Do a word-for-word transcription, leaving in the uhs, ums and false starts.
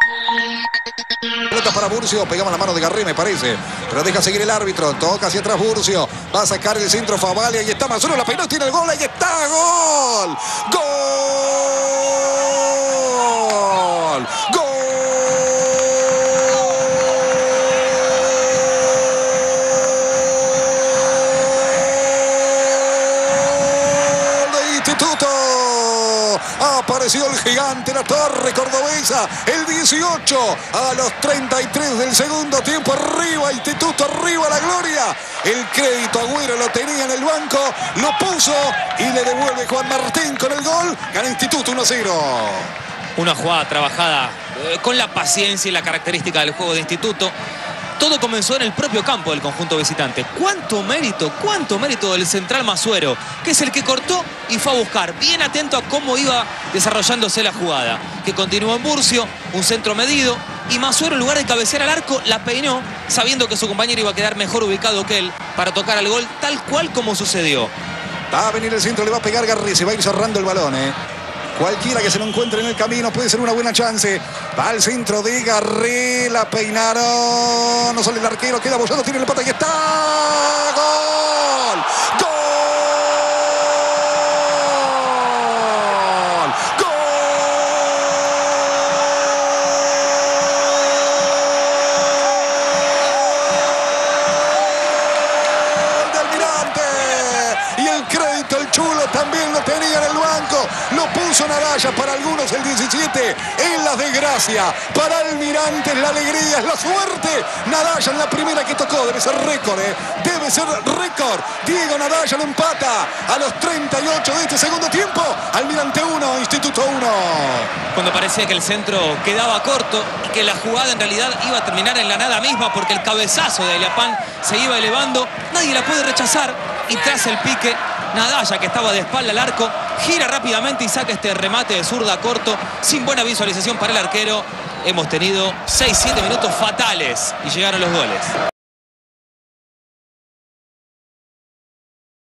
Pelota para Burcio, pegamos la mano de Garré, me parece. Pero deja seguir el árbitro, toca hacia atrás Burcio. Va a sacar el centro Favale, ahí está Mazzuero, la peinó, tiene el gol, ahí está, gol. Gol. Gol. De Instituto. Apareció el gigante, la torre cordobesa, el dieciocho a los treinta y tres del segundo tiempo. Arriba Instituto, arriba la gloria. El crédito Agüero lo tenía en el banco, lo puso y le devuelve Juan Martín con el gol. Gana Instituto uno a cero. Una jugada trabajada eh, con la paciencia y la característica del juego de Instituto. Todo comenzó en el propio campo del conjunto visitante. ¿Cuánto mérito, cuánto mérito del central Mazzuero, que es el que cortó y fue a buscar, bien atento a cómo iba desarrollándose la jugada? Que continuó en Burcio, un centro medido, y Mazzuero, en lugar de cabecear al arco, la peinó, sabiendo que su compañero iba a quedar mejor ubicado que él para tocar al gol, tal cual como sucedió. Va a venir el centro, le va a pegar Garré, se va a ir cerrando el balón, ¿eh? Cualquiera que se lo encuentre en el camino puede ser una buena chance. Va al centro de Garré, la peinaron. No sale el arquero, queda apoyado, tiene el empate y está. ¡Gol! ¡Gol! ¡Gol! ¡Del Almirante! Y el crédito, el chulo también lo tenía en el banco. Lo puso Nadalla, para algunos el diecisiete es la desgracia, para Almirante es la alegría, es la suerte. Nadalla en la primera que tocó, debe ser récord, ¿eh? Debe ser récord. Diego Nadalla lo empata a los treinta y ocho de este segundo tiempo. Almirante uno, Instituto uno. Cuando parecía que el centro quedaba corto y que la jugada en realidad iba a terminar en la nada misma porque el cabezazo de Eliapán se iba elevando, nadie la puede rechazar y tras el pique, Nadalla, que estaba de espalda al arco, gira rápidamente y saca este remate de zurda corto, sin buena visualización para el arquero. Hemos tenido seis siete minutos fatales y llegaron los goles.